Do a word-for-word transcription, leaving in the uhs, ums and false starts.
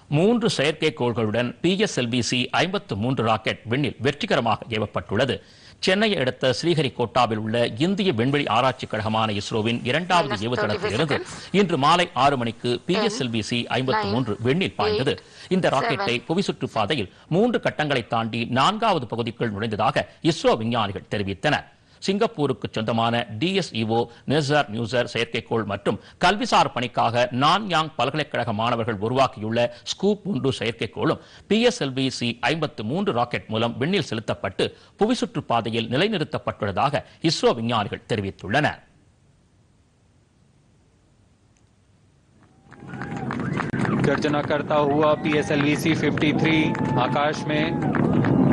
மூன்று செயற்கைக்கோள்களுடன் P S L V C ஐம்பத்து மூன்று ராக்கெட் விண்ணில் வெற்றிகரமாக ஏவப்பட்டுள்ளது. சென்னையை அடுத்த ஸ்ரீஹரிகோட்டாவில் உள்ள இந்திய விண்வெளி ஆராய்ச்சி கழகமான இஸ்ரோவின் இரண்டாவது ஏவுதளத்திலிருந்து இன்று மாலை ஆறு மணிக்கு P S L V C ஐம்பத்து மூன்று விண்ணில் பாய்ந்தது. இந்த ராக்கெட்டை புவிசுற்று பாதையில் மூன்று கட்டங்களை தாண்டி நான்காவது பகுதிக்குள் நுழைந்ததாக இஸ்ரோ விஞ்ஞானிகள் தெரிவித்தனர். சிங்கப்பூருக்கு சொந்தமான டி எஸ் இ ஓ நெசர் நியூசர் செயற்கைக்கோள் மற்றும் கல்விசார் பணிக்காக நான்யாங் பல்கலைக்கழக மாணவர்கள் உருவாக்கியுள்ள ஸ்கூப் ஒன்று செயற்கைக்கோளும் P S L V C ஐம்பத்து மூன்று ராக்கெட் மூலம் விண்ணில் செலுத்தப்பட்டு புவிசுற்று பாதையில் நிலைநிறுத்தப்பட்டுள்ளதாக இஸ்ரோ விஞ்ஞானிகள் தெரிவித்துள்ளனர். गर्जना करता हुआ P S L V C तिरेपन आकाश में